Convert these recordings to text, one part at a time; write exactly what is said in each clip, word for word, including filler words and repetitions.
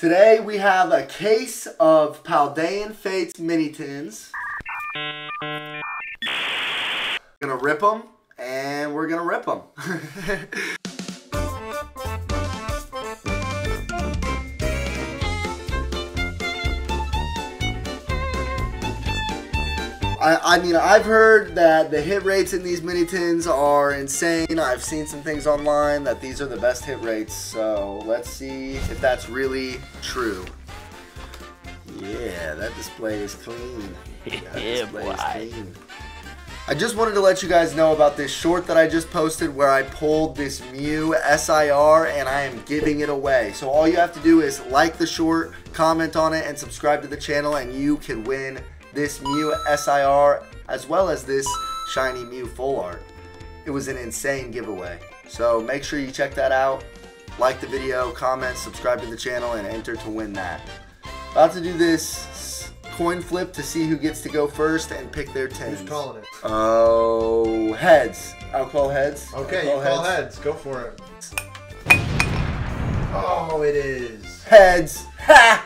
Today we have a case of Paldean Fates mini tins. Gonna rip them, and we're gonna rip them. I, I mean, I've heard that the hit rates in these mini tins are insane. I've seen some things online that these are the best hit rates. So let's see if that's really true. Yeah, that display is clean. That Yeah, display boy. is clean. I just wanted to let you guys know about this short that I just posted where I pulled this Mew S I R and I am giving it away. So all you have to do is like the short, comment on it, and subscribe to the channel, and you can win this Mew S I R as well as this shiny Mew full art. It was an insane giveaway. So make sure you check that out. Like the video, comment, subscribe to the channel, and enter to win that. About to do this coin flip to see who gets to go first and pick their tins. Who's calling it? Oh, heads. I'll call heads. Okay, I'll you call heads. Go for it. Oh, it is. Heads. Ha!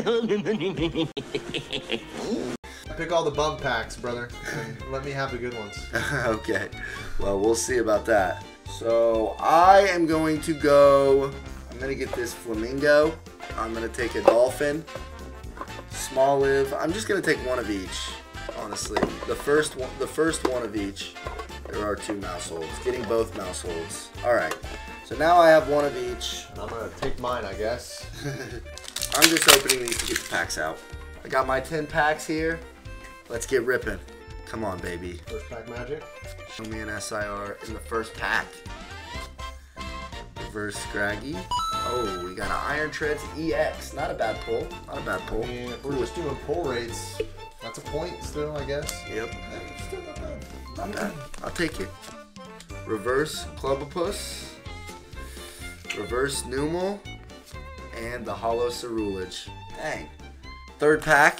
Pick all the bump packs, brother, and let me have the good ones. Okay, well, we'll see about that. So I am going to go, I'm going to get this flamingo. I'm going to take a dolphin, small live. I'm just going to take one of each, honestly. The first one, the first one of each. There are two mouse holds. Getting both mouse holds. All right, so now I have one of each. And I'm going to take mine, I guess. I'm just opening these two packs out. I got my ten packs here. Let's get ripping. Come on, baby. First pack magic. Show me an S I R in the first pack. Reverse Scraggy. Oh, we got an Iron Treads E X. Not a bad pull. Not a bad pull. I mean, if we're just doing pull rates, that's a point still, I guess. Yep. That's still not bad. Not bad. I'll take it. Reverse Clubopus. Reverse Numal. And the Hollow Cerulege. Dang. Third pack.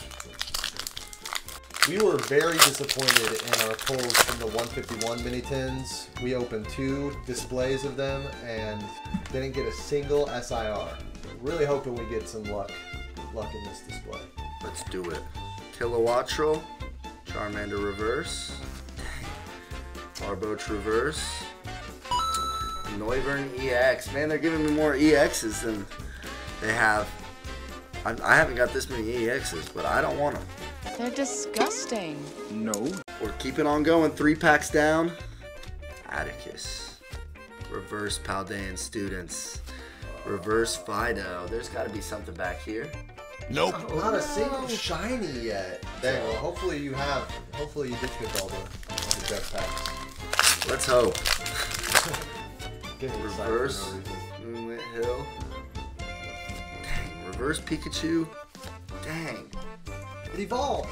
We were very disappointed in our pulls from the one fifty-one mini tins. We opened two displays of them and didn't get a single S I R. Really hoping we get some luck, luck in this display. Let's do it. Kilowattrel, Charmander Reverse, Barboach Reverse, Noivern E X. Man, they're giving me more E Xs than they have. I, I haven't got this many E Xs, but I don't want them. They're disgusting. No. We're keeping on going. Three packs down. Atticus. Reverse Paldean Students. Reverse Fido. There's got to be something back here. Nope. Oh, not a single shiny yet. There, well, hopefully you have. Hopefully you did pick all the, all the best packs. Let's hope. Getting excited Reverse for no reason. Moonlit Hill. Dang. Reverse Pikachu. Dang. It evolved.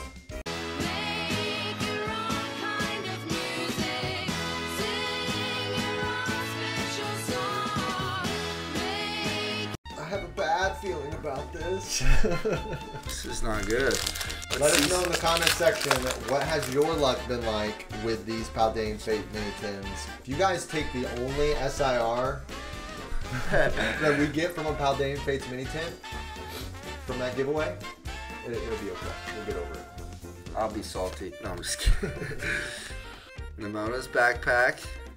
I have a bad feeling about this. This is not good. Let Let's us see. know in the comment section what has your luck been like with these Paldean Fate mini tins. If you guys take the only S I R that we get from a Paldean Fates mini tin from that giveaway, it, it'll be okay. We'll get over it. I'll be salty. No, I'm just kidding. Nemona's backpack.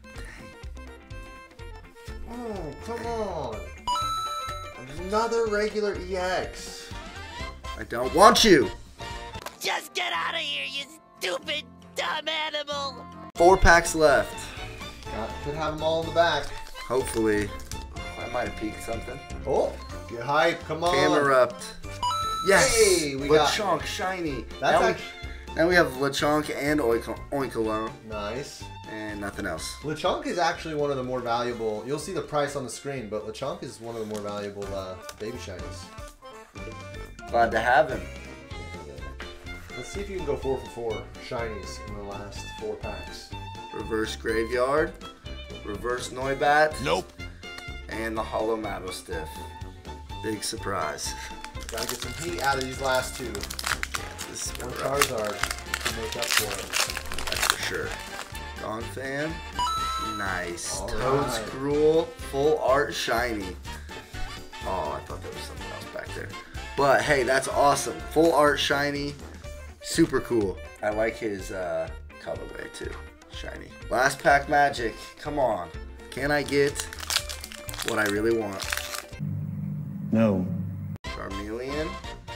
Oh, come on. Another regular E X. I don't want you. Just get out of here, you stupid, dumb animal! Four packs left. Got, could have them all in the back. Hopefully. I might have peeked something. Oh, get hype. Come on. Camerupt. Yes. Hey, we got- Lechonk shiny. That's now, act- we, now we have Lechonk and Oink- Oinkalone. Nice. And nothing else. Lechonk is actually one of the more valuable. You'll see the price on the screen, but Lechonk is one of the more valuable uh, baby shinies. Glad to have him. Let's see if you can go four for four shinies in the last four packs. Reverse Graveyard. Reverse Noibat. Nope. And the Hollow Mabostiff. Big surprise. Gotta get some heat out of these last two. Yeah, this is One rough. Charizard to make up for it. That's for sure. Donphan. Nice. All Toad's right. Gruel. Full art shiny. Oh, I thought there was something else back there. But hey, that's awesome. Full art shiny. Super cool. I like his uh, colorway too. Shiny. Last pack magic. Come on. Can I get what I really want? No. Charmeleon.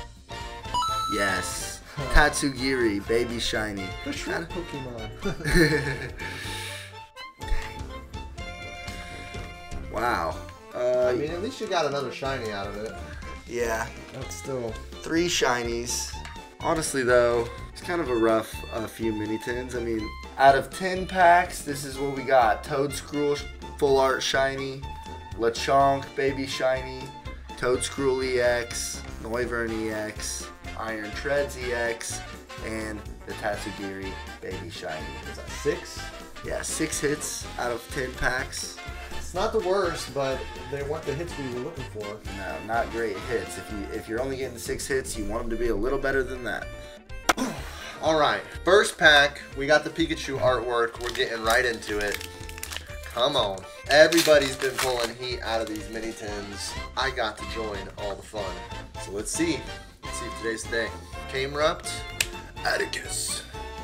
Yes. Tatsugiri, baby shiny. The shrimp Pokemon. Wow. Uh, I mean, at least you got another shiny out of it. yeah. That's still... Three shinies. Honestly, though, it's kind of a rough uh, few mini tins. I mean, out of ten packs, this is what we got. Toedscruel, full art shiny. Lechonk, baby shiny. Toedscruel E X. Noivern E X. Iron Treads E X. And the Tatsugiri, baby shiny. Is that six? Yeah, six hits out of ten packs. It's not the worst, but they weren't the hits we were looking for. No, not great hits. If you if you're only getting six hits, you want them to be a little better than that. All right, first pack. We got the Pikachu artwork. We're getting right into it. Come on. Everybody's been pulling heat out of these mini tins. I got to join all the fun. So let's see. Let's see if today's the day. Camerupt, Atticus,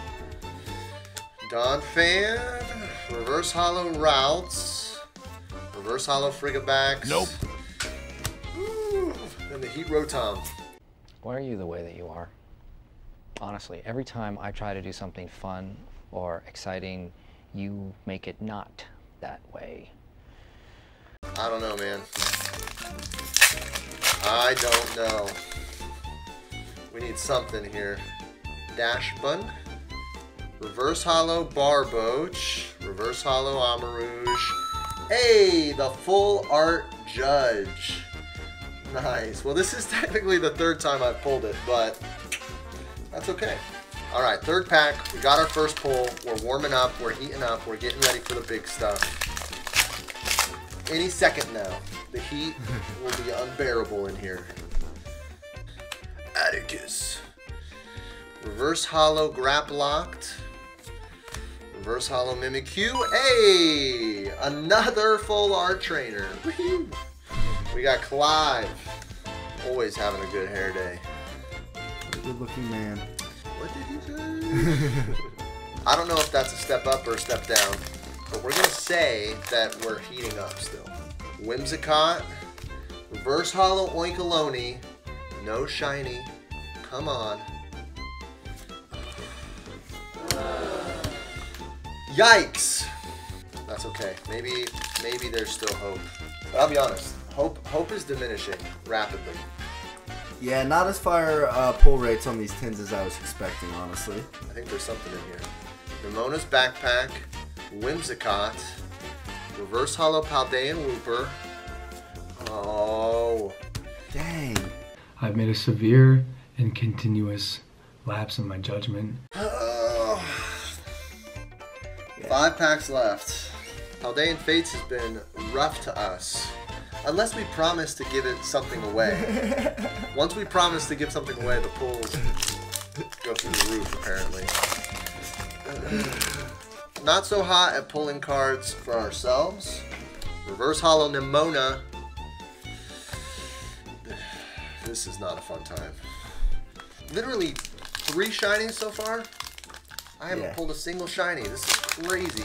Don Fan, Reverse Hollow Routes, Reverse Hollow Frigabax. Nope. Ooh, and the Heat Rotom. Why are you the way that you are? Honestly, every time I try to do something fun or exciting, you make it not that way. I don't know, man. I don't know. We need something here. Dash Bun, Reverse Hollow Barboach, Reverse Hollow Amarouge. Hey, the full art Judge. Nice. Well, this is technically the third time I've pulled it, but that's okay. All right, third pack. We got our first pull. We're warming up. We're heating up. We're getting ready for the big stuff. Any second now, the heat will be unbearable in here. Atticus. Reverse Hollow Graplocked. Reverse Hollow Mimikyu. Hey! Another full art trainer. Woo-hoo. We got Clive. Always having a good hair day. Good looking man. What did he say? I don't know if that's a step up or a step down, but we're going to say that we're heating up still. Whimsicott. Reverse Hollow Oinkaloni. No shiny. Come on. Yikes! That's okay. Maybe maybe there's still hope. But I'll be honest. Hope hope is diminishing rapidly. Yeah, not as far uh, pull rates on these tins as I was expecting, honestly. I think there's something in here. Nemona's Backpack. Whimsicott. Reverse Hollow Paldean Wooper. Oh. Dang. I've made a severe and continuous lapse in my judgment. Oh. Five packs left. Paldean Fates has been rough to us. Unless we promise to give it something away. Once we promise to give something away, the pulls go through the roof, apparently. Not so hot at pulling cards for ourselves. Reverse Hollow Nemona. This is not a fun time. Literally three shinies so far. I haven't Yeah. pulled a single shiny. This is crazy.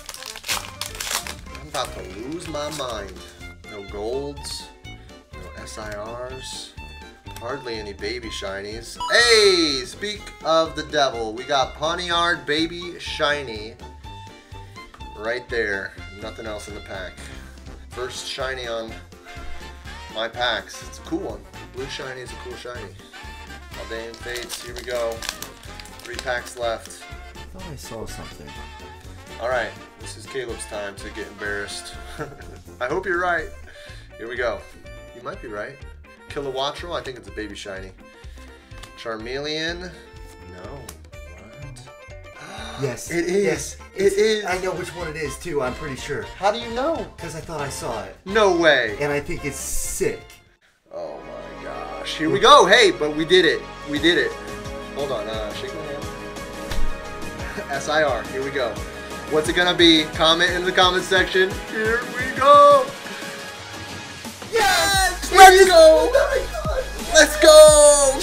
I'm about to lose my mind. No golds, no S I Rs, hardly any baby shinies. Hey, speak of the devil, we got Pawniard Baby Shiny right there. Nothing else in the pack. First shiny on my packs. It's a cool one. Blue shiny is a cool shiny. Paldean Fates, here we go. Three packs left. I thought I saw something. All right, this is Caleb's time to get embarrassed. I hope you're right. Here we go. You might be right. Kilowattrel, I think it's a baby shiny. Charmeleon, no. What? Yes. It is. Yes. It It's- is. I know which one it is too, I'm pretty sure. How do you know? Because I thought I saw it. No way. And I think it's sick. Oh my gosh. Here we go. Hey, but we did it. We did it. Hold on. Uh, shake my hand. S I R. Here we go. What's it gonna be? Comment in the comment section. Here we go. Yes! Let's go! Oh my God.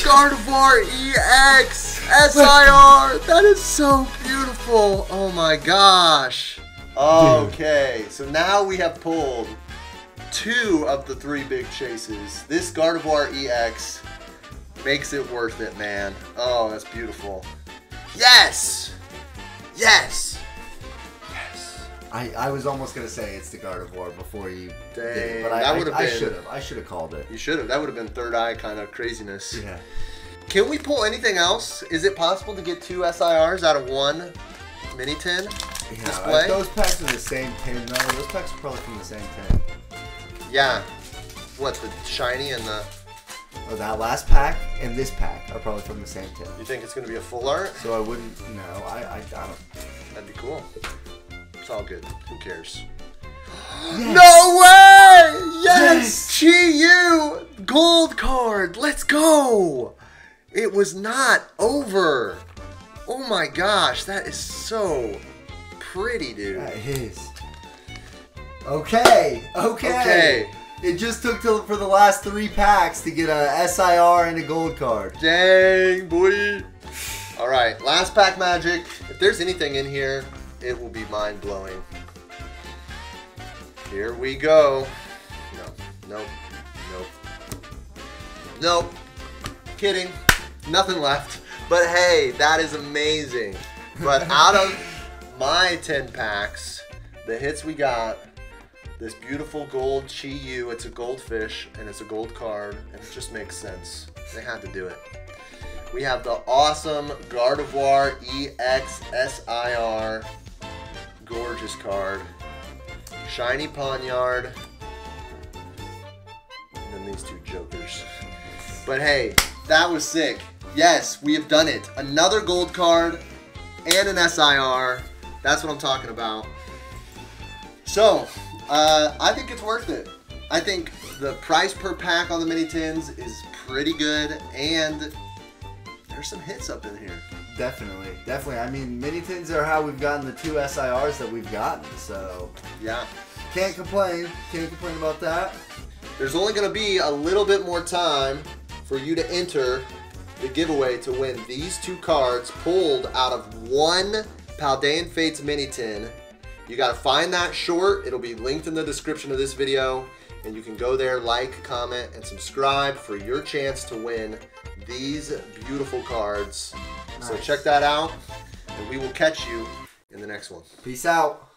Gardevoir E X S I R. That is so beautiful. Oh my gosh. Okay, so now we have pulled two of the three big chases. This Gardevoir E X makes it worth it, man. Oh, that's beautiful. Yes! Yes! Yes! I, I was almost gonna say it's the Gardevoir before you Dang, did it, but that I, would've I, I been- should have. I should have called it. You should have. That would have been third eye kind of craziness. Yeah. Can we pull anything else? Is it possible to get two S I Rs out of one mini tin Yeah, display? if those packs are the same tin, though, those packs are probably from the same tin. Yeah. What, the shiny and the... Oh, that last pack and this pack are probably from the same tin. You think it's going to be a full art? So I wouldn't, no, I, I, I don't. That'd be cool. It's all good. Who cares? Yes. No way! Yes! Yes! Chi Yu! Gold card! Let's go! It was not over. Oh my gosh, that is so pretty, dude. That is. Okay, okay. Okay. It just took till for the last three packs to get a S I R and a gold card. Dang, boy. All right, last pack magic. If there's anything in here, it will be mind-blowing. Here we go. No, nope, nope. Nope. Kidding. Nothing left. But hey, that is amazing. But out of my ten packs, the hits we got, this beautiful gold Chi Yu, it's a goldfish, and it's a gold card, and it just makes sense. They had to do it. We have the awesome Gardevoir E X S I R, gorgeous card. Shiny Ponyard, and then these two jokers. But hey, that was sick. Yes, we have done it. Another gold card and an S I R. That's what I'm talking about. So, uh, I think it's worth it. I think the price per pack on the mini tins is pretty good, and there's some hits up in here. Definitely, definitely. I mean, mini tins are how we've gotten the two S I Rs that we've gotten, so Yeah. can't complain. Can't complain about that. There's only going to be a little bit more time for you to enter the giveaway to win these two cards pulled out of one Paldean Fates mini tin. You got to find that short. It'll be linked in the description of this video, and you can go there, like, comment, and subscribe for your chance to win these beautiful cards. So Nice. check that out, and we will catch you in the next one. Peace out.